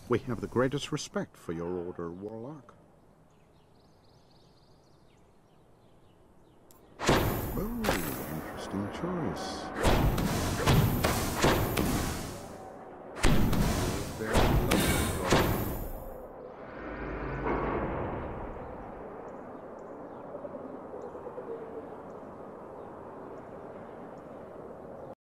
We have the greatest respect for your order, Warlock. Oh, interesting choice.